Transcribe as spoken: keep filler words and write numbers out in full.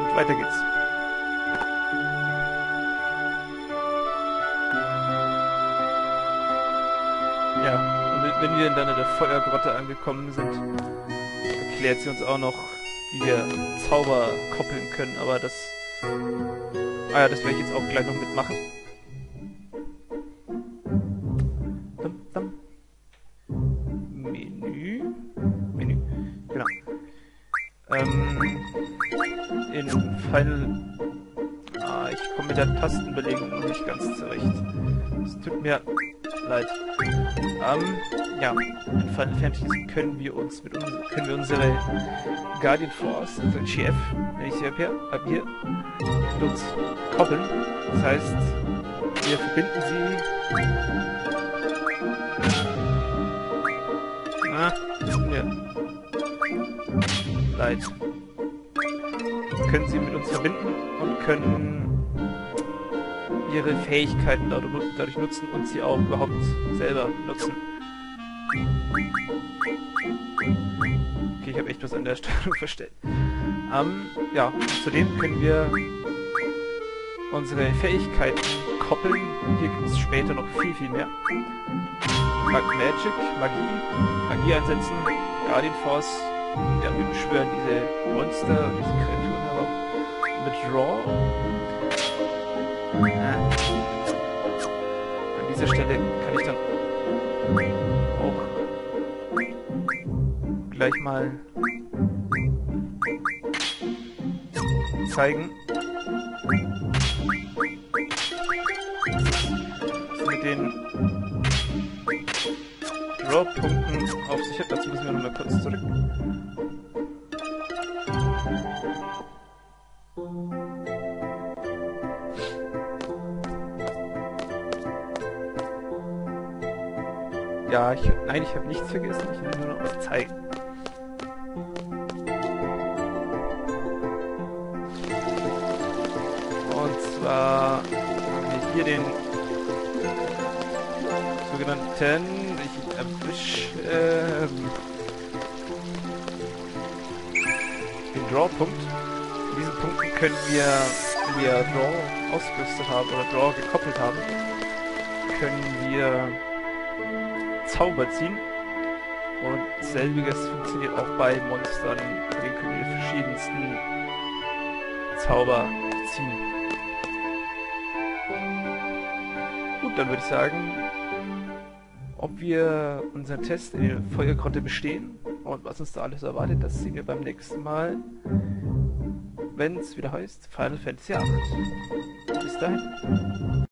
weiter geht's. Ja, und wenn wir dann in der Feuergrotte angekommen sind, erklärt sie uns auch noch, wie wir Zauber koppeln können, aber das... Ah ja, das werde ich jetzt auch gleich noch mitmachen. Dum, dum. Menü. Menü. Genau. Ähm, in Final... Ah, ich komme mit der Tastenbelegung noch nicht ganz zurecht. Es tut mir leid. Ähm, ja, in Final Fantasy können wir uns mit uns können wir unsere Guardian Force, also G F, wenn ich sie habe hier, hab hier, mit uns koppeln. Das heißt, wir verbinden sie. Ah, tut mir leid. Wir können sie mit uns verbinden und können ihre Fähigkeiten dadurch nutzen und sie auch überhaupt selber nutzen. Okay, ich habe echt was an der Steuerung verstellt. Ähm, ja, zudem können wir unsere Fähigkeiten koppeln. Hier gibt es später noch viel, viel mehr. Mag Magic, Magie, Magie einsetzen, Guardian Force, ja, wir beschwören diese Monster, diese Kreaturen aber mit Draw. Ja. An dieser Stelle kann ich dann auch gleich mal zeigen, was mit den Draw-Punkten auf sich hat. Dazu müssen wir nochmal kurz zurück. Ja, ich, nein, ich habe nichts vergessen, ich will nur noch was zeigen. Und zwar haben wir hier den sogenannten, ich erwisch, äh, den Draw-Punkt. In diesen Punkten können wir, wenn wir Draw ausgerüstet haben oder Draw gekoppelt haben, können wir Zauber ziehen. Und selbiges funktioniert auch bei Monstern. Bei denen können wir die verschiedensten Zauber ziehen. Gut, dann würde ich sagen, ob wir unseren Test in der Feuergrotte bestehen und was uns da alles erwartet, das sehen wir beim nächsten Mal, wenn es wieder heißt Final Fantasy acht. Bis dahin.